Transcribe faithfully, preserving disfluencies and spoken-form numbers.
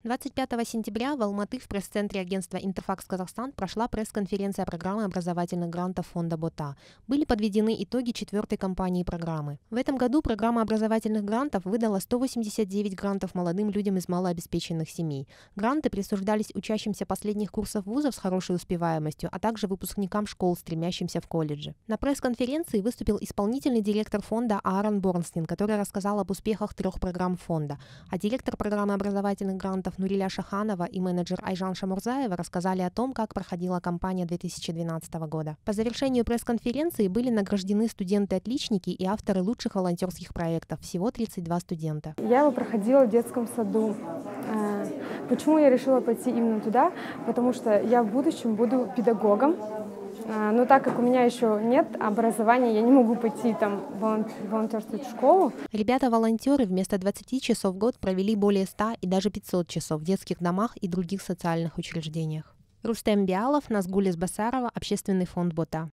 двадцать пятого сентября в Алматы в пресс-центре агентства «Интерфакс Казахстан» прошла пресс-конференция программы образовательных грантов фонда БОТА. Были подведены итоги четвертой кампании программы. В этом году программа образовательных грантов выдала сто восемьдесят девять грантов молодым людям из малообеспеченных семей. Гранты присуждались учащимся последних курсов вузов с хорошей успеваемостью, а также выпускникам школ, стремящимся в колледжи. На пресс-конференции выступил исполнительный директор фонда Аарон Борнстин, который рассказал об успехах трех программ фонда, а директор программы образовательных грантов Нуриля Шаханова и менеджер Айжан Шамурзаева рассказали о том, как проходила кампания две тысячи двенадцатого года. По завершению пресс-конференции были награждены студенты-отличники и авторы лучших волонтерских проектов. Всего тридцать два студента. Я его проходила в детском саду. Почему я решила пойти именно туда? Потому что я в будущем буду педагогом. Но так как у меня еще нет образования, я не могу пойти там волонтерствовать в школу. Ребята-волонтеры вместо двадцати часов в год провели более ста и даже пятисот часов в детских домах и других социальных учреждениях. Рустем Биалов, Назгуль Избасарова, Общественный фонд БОТА.